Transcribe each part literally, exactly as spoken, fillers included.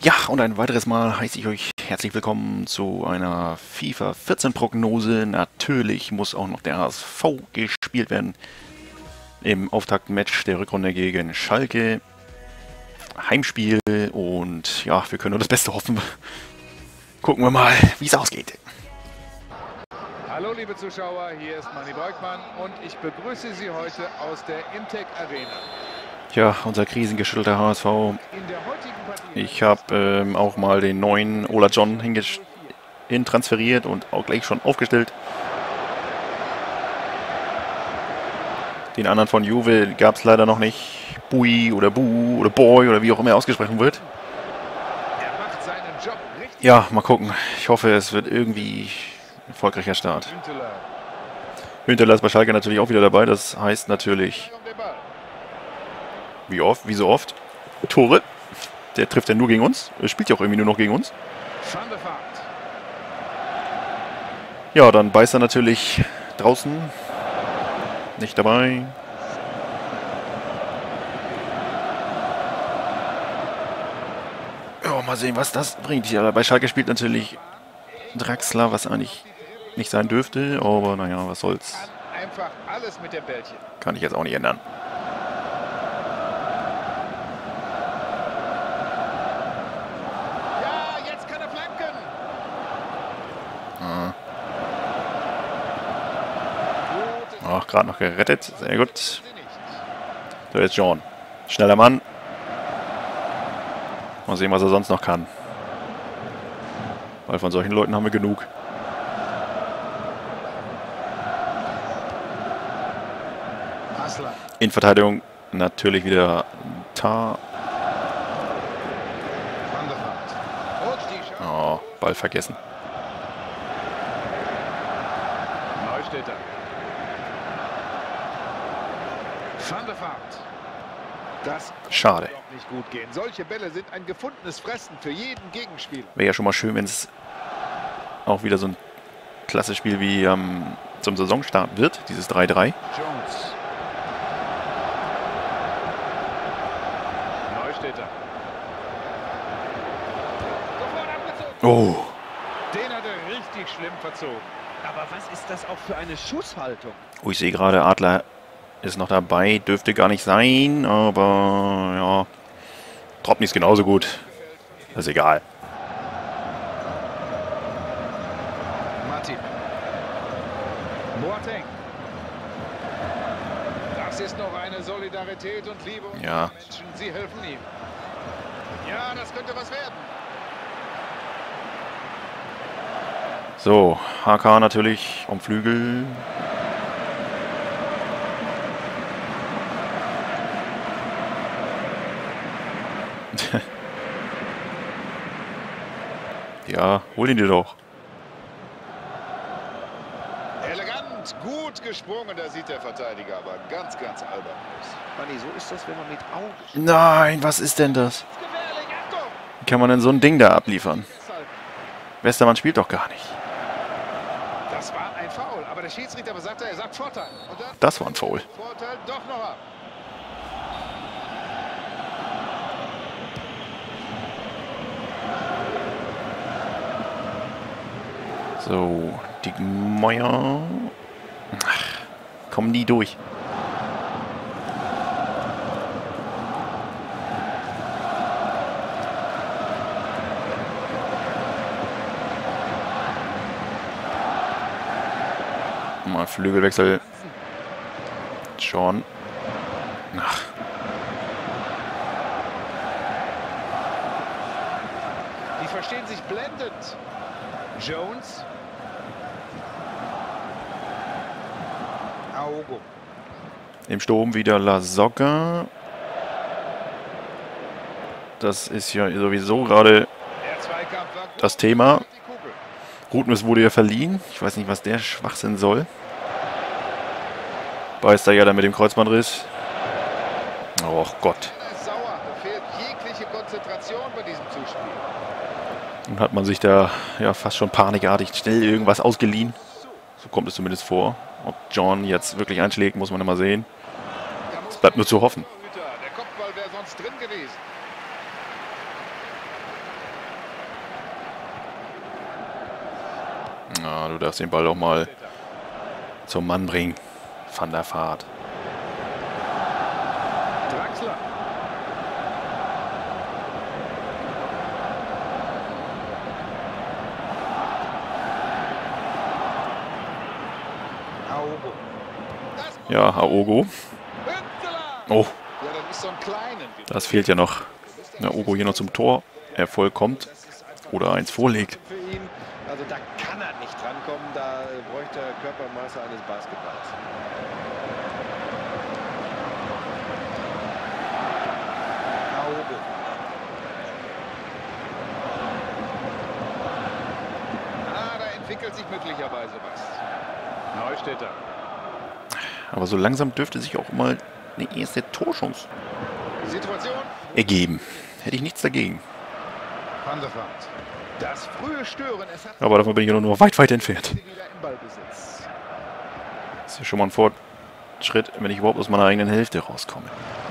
Ja, und ein weiteres Mal heiße ich euch herzlich willkommen zu einer FIFA vierzehn Prognose. Natürlich muss auch noch der H S V gespielt werden. Im Auftaktmatch der Rückrunde gegen Schalke. Heimspiel und ja, wir können nur das Beste hoffen. Gucken wir mal, wie es ausgeht. Hallo liebe Zuschauer, hier ist Manni Breukmann und ich begrüße Sie heute aus der Imtech Arena. Ja, unser krisengeschüttelter H S V. Ich habe ähm, auch mal den neuen Ola John hin transferiert und auch gleich schon aufgestellt. Den anderen von Juve gab es leider noch nicht. Bui oder Bu oder Boy oder wie auch immer ausgesprochen wird. Ja, mal gucken. Ich hoffe, es wird irgendwie ein erfolgreicher Start. Hünteler ist bei Schalke natürlich auch wieder dabei. Das heißt natürlich, wie oft, wie so oft, Tore. Der trifft ja nur gegen uns. Er spielt ja auch irgendwie nur noch gegen uns. Ja, dann beißt er natürlich draußen. Nicht dabei. Ja, mal sehen, was das bringt. Ja, bei Schalke spielt natürlich Draxler, was eigentlich nicht sein dürfte. Aber naja, was soll's. Einfach alles mit dem Bällchen. Kann ich jetzt auch nicht ändern. Ja, jetzt kann er flanken. Ah. Ach, gerade noch gerettet. Sehr gut. So, jetzt John. Schneller Mann. Mal sehen, was er sonst noch kann. Weil von solchen Leuten haben wir genug. In Verteidigung natürlich wieder Tar. Oh, Ball vergessen. Neustädter. Van der Vaart. Das Schade. kann doch nicht gut gehen. Solche Bälle sind ein gefundenes Fressen für jeden Gegenspieler. Wäre ja schon mal schön, wenn es auch wieder so ein klasse Spiel wie ähm, zum Saisonstart wird, dieses drei drei. Jones. Neustädter. Oh. Den hat er richtig schlimm verzogen. Aber was ist das auch für eine Schusshaltung? Oh, ich sehe gerade, Adler ist noch dabei. Dürfte gar nicht sein, aber ja. Tropni ist genauso gut. Das ist egal. Martin. Boateng. Das ist noch eine Solidarität und Liebe unter Ja. Menschen. Sie helfen ihm. Ja, das könnte was werden. So, H K natürlich um Flügel. Ja, hol ihn dir doch. Elegant, gut gesprungen, da sieht der Verteidiger aber ganz, ganz albern aus. Manni, so ist das, wenn man mit Augen... Nein, was ist denn das? Gefährlich, Achtung! Wie kann man denn so ein Ding da abliefern? Westermann spielt doch gar nicht. Das war ein Foul, aber der Schiedsrichter besagte, er sagt Vorteil. Und dann Das war ein Foul. Vorteil doch noch ab. So, die Meier. Ach, kommen die durch. Mal Flügelwechsel. John. Ach. Die verstehen sich blendend. Jones. Aogo. Im Sturm wieder La Soga. Das ist ja sowieso gerade Der Zweikampf war gut. das Thema. Die Kugel. Rudmus wurde ja verliehen. Ich weiß nicht, was der Schwachsinn soll. Beißt er ja dann mit dem Kreuzbandriss. Oh Gott. Er ist sauer. Da fehlt jegliche Konzentration bei diesem Zuspiel. Dann hat man sich da ja fast schon panikartig schnell irgendwas ausgeliehen. So kommt es zumindest vor. Ob John jetzt wirklich einschlägt, muss man immer sehen. Es bleibt nur zu hoffen. Der Kopfball wäre sonst drin gewesen. Na, du darfst den Ball doch mal zum Mann bringen. Van der Vaart. Draxler. Aogo. Ja, Aogo. Oh, Ja, das ist so ein kleinen. das fehlt ja noch. Na, Aogo hier noch zum Tor. Erfolg kommt. Oder eins vorlegt. Für ihn, also da kann er nicht drankommen, da bräuchte er Körpermaße eines Basketballs. Aogo. Ah, da entwickelt sich möglicherweise was. Neustädter. Aber so langsam dürfte sich auch mal eine erste Torchance Situation. ergeben. Hätte ich nichts dagegen. Van der Vaart. Das frühe Stören, es hat Aber davon bin ich ja nur noch weit, weit entfernt. sie wieder im Ballbesitz. Das ist ja schon mal ein Fortschritt, wenn ich überhaupt aus meiner eigenen Hälfte rauskomme.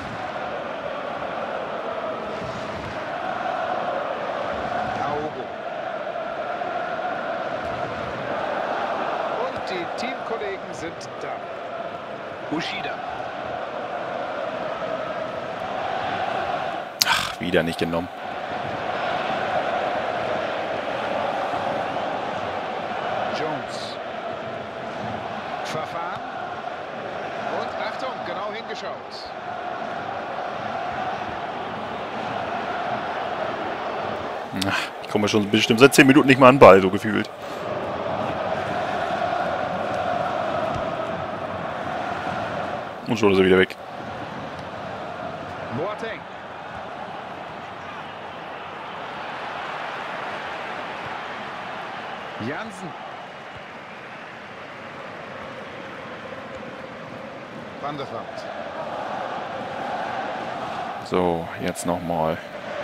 Aogo. Und die Teamkollegen sind da. Ushida. Ach, wieder nicht genommen. Jones. Verfahren. Und Achtung, genau hingeschaut. Ach, ich komme schon bestimmt seit zehn Minuten nicht mehr an den Ball, so gefühlt. Und schon ist er wieder weg. Boateng. Jansen. Van der Vaart. So, jetzt nochmal.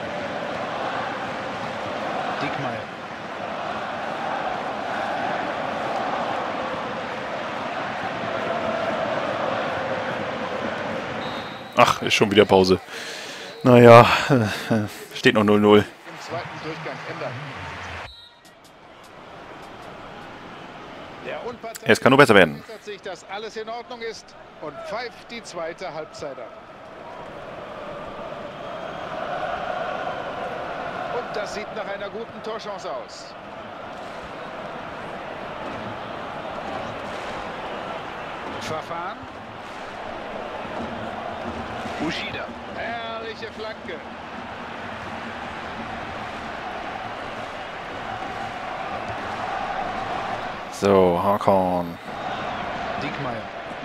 Diekmeyer. Ach, ist schon wieder Pause. Naja, äh, steht noch null null. Im zweiten Durchgang ändern. Der Unparteiische Es kann nur besser werden. versichert sich, dass alles in Ordnung ist und pfeift die zweite Halbzeit ab. Und das sieht nach einer guten Torchance aus. Verfahren. Ushida. Herrliche Flanke. So, Hakan. Diekmeyer.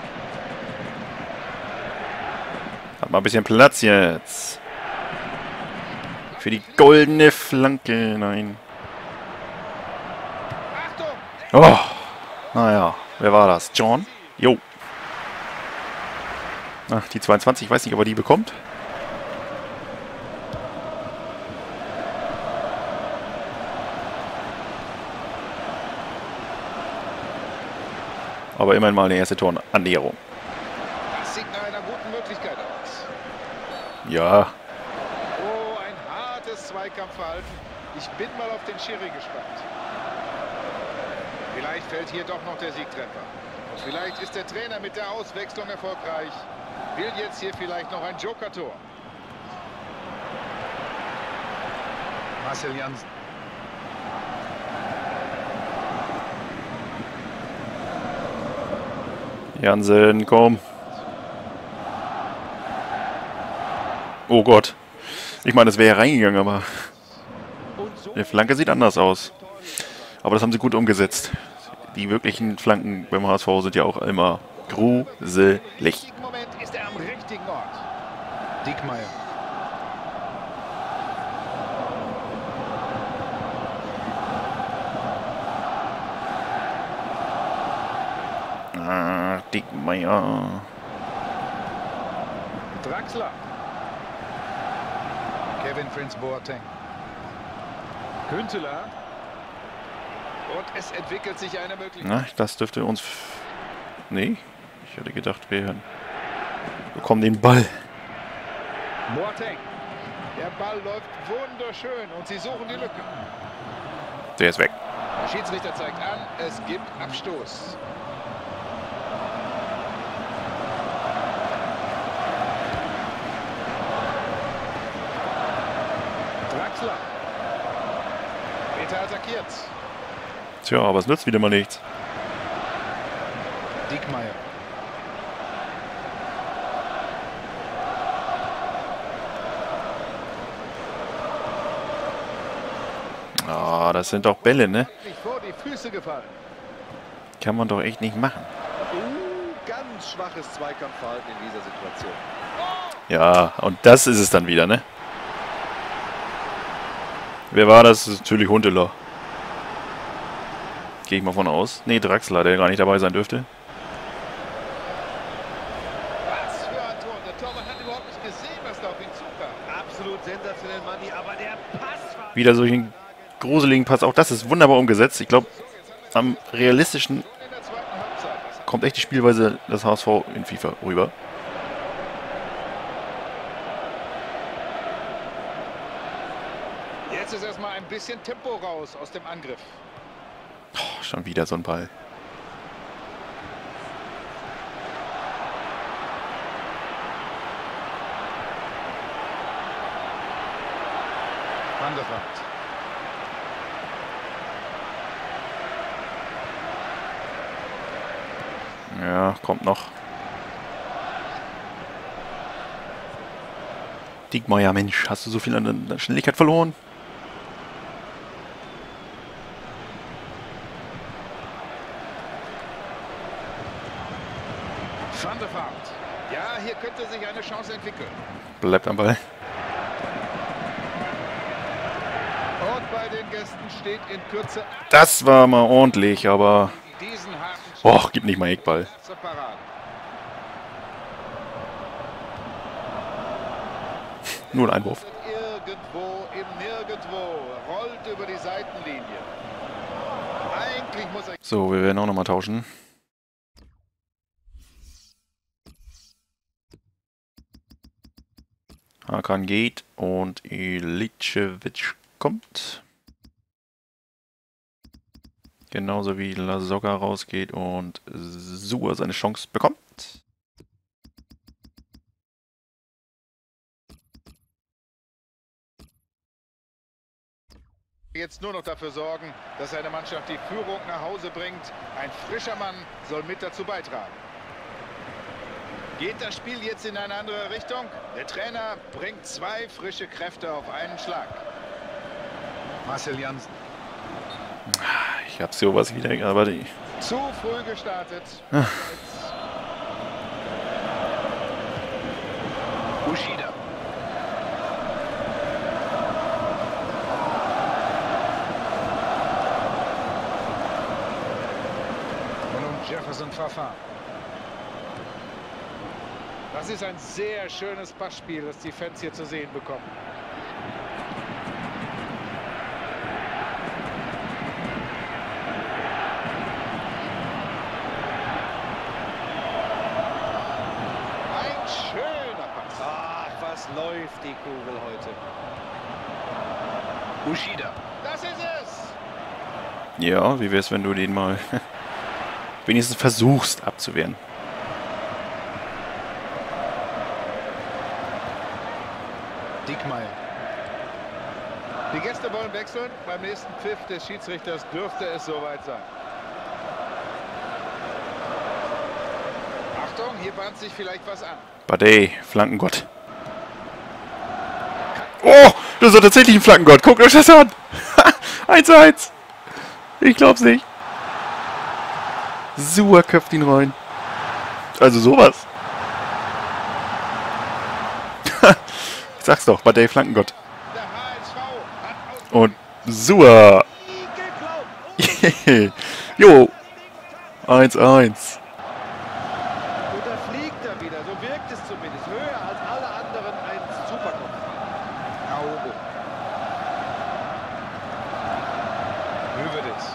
Hat mal ein bisschen Platz jetzt. Für die goldene Flanke. Nein. Achtung! Oh. Naja, wer war das? John? Jo. Ach, die zweiundzwanzig, ich weiß nicht, ob er die bekommt. Aber immerhin mal eine erste Torannäherung. Das sieht nach einer guten Möglichkeit aus. Ja. Oh, ein hartes Zweikampfverhalten. Ich bin mal auf den Schiri gespannt. Vielleicht fällt hier doch noch der Siegtreffer. Und vielleicht ist der Trainer mit der Auswechslung erfolgreich. Will jetzt hier vielleicht noch ein Joker-Tor. Marcel Jansen. Jansen, komm. Oh Gott. Ich meine, es wäre reingegangen, aber die Flanke sieht anders aus. Aber das haben sie gut umgesetzt. Die wirklichen Flanken beim H S V sind ja auch immer gruselig. Im richtigen Moment ist er am richtigen Ort. Diekmeyer. Ah, Diekmeyer. Draxler. Kevin Prince Boateng. Günteler. Und es entwickelt sich eine Möglichkeit. Na, das dürfte uns... Nee, ich hätte gedacht, wir bekommen den Ball. Boateng. Der Ball läuft wunderschön und sie suchen die Lücke. Der ist weg. Der Schiedsrichter zeigt an, es gibt Abstoß. Draxler. Peter attackiert. Tja, aber es nützt wieder mal nichts. Diekmeyer. Ah, das sind doch Bälle, ne? Vor die Füße gefallen. Kann man doch echt nicht machen. Uh, ganz schwaches Zweikampfverhalten in dieser Situation. Ja, und das ist es dann wieder, ne? Wer war das? Das ist natürlich Huntelaar. Gehe ich mal von aus. Ne, Draxler, der gar nicht dabei sein dürfte. Was für ein Tor. Der Torwart hat überhaupt nicht gesehen, was da auf ihn zukam. Absolut sensationell, Manni, aber der Pass war... Wieder solch einen gruseligen Pass. Auch das ist wunderbar umgesetzt. Ich glaube, am realistischen In der zweiten Halbzeit. kommt echt die Spielweise des H S V in FIFA rüber. Jetzt ist erstmal ein bisschen Tempo raus aus dem Angriff. Oh, schon wieder so ein Ball. Van der Vaart. Ja, kommt noch. Diekmeyer, Mensch, hast du so viel an der Schnelligkeit verloren? Van der Vaart. Ja, hier könnte sich eine Chance entwickeln. Bleibt am Ball. Und bei den Gästen steht in Kürze Das war mal ordentlich, aber... diesen harten Och, gib nicht mal Eckball. zur Parade. Nur ein Einwurf. Irgendwo im Nirgendwo. Rollt über die Seitenlinie. Eigentlich muss er... So, wir werden auch nochmal tauschen. Hakan geht und Ilicevic kommt. Genauso wie Lasogga rausgeht und Suhr seine Chance bekommt. Jetzt nur noch dafür sorgen, dass seine Mannschaft die Führung nach Hause bringt. Ein frischer Mann soll mit dazu beitragen. Geht das Spiel jetzt in eine andere Richtung? Der Trainer bringt zwei frische Kräfte auf einen Schlag. Marcel Jansen. Ich hab sowas wieder, aber die... Zu früh gestartet. Ah. Ushida. Und nun Jefferson Fafana. Das ist ein sehr schönes Passspiel, das die Fans hier zu sehen bekommen. Ein schöner Pass. Ach, was läuft die Kugel heute. Ushida. Das ist es. Ja, wie wär's, wenn du den mal wenigstens versuchst abzuwehren? Diekmeyer. Die Gäste wollen wechseln. Beim nächsten Pfiff des Schiedsrichters dürfte es soweit sein. Achtung, hier bahnt sich vielleicht was an. Badey, Flankengott. Oh, das ist tatsächlich ein Flankengott. Guckt euch das an. eins zu eins. Ich glaub's nicht. Suhr köpft ihn rein. Also sowas. Ich sag's doch, Badey, Flankengott. Der H S V hat aus Und Suhr. Jo. eins zu eins. Und da fliegt er wieder, so wirkt es zumindest. Höher als alle anderen ein Superkopf. Aogo. Hövedes.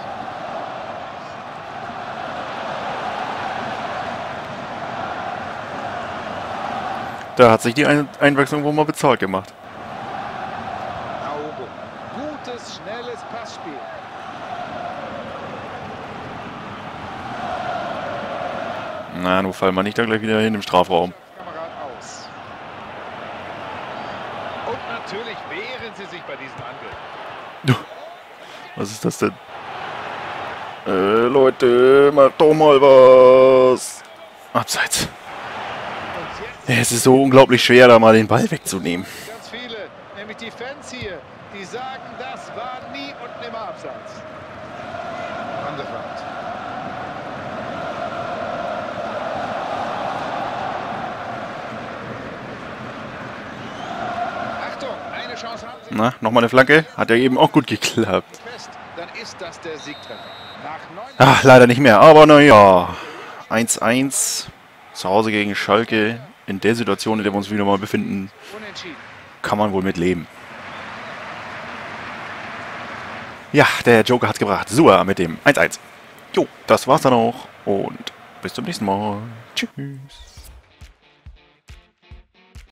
Da hat sich die Ein Einwechslung wohl mal bezahlt gemacht. Aogo. Gutes, schnelles Passspiel. Na, nun fallen wir nicht da gleich wieder hin im Strafraum. Kamerad aus. Und natürlich wehren sie sich bei diesem Angriff. Was ist das denn? Äh, Leute, macht doch mal was. Abseits. Und jetzt Ja, es ist so unglaublich schwer, da mal den Ball wegzunehmen. ganz viele, nämlich die Fans hier, die sagen, das war nie und nimmer abseits. Andefand. Achtung, eine Chance haben sie. Na, nochmal eine Flanke. Hat ja eben auch gut geklappt. Fest, dann ist das der Siegtreffer. Nach neun Ach, leider nicht mehr. Aber naja. eins eins. Zu Hause gegen Schalke. In der Situation, in der wir uns wieder mal befinden, Unentschieden. kann man wohl mit leben. Ja, der Joker hat's gebracht. Sua mit dem eins eins. Jo, das war's dann auch. Und bis zum nächsten Mal. Tschüss.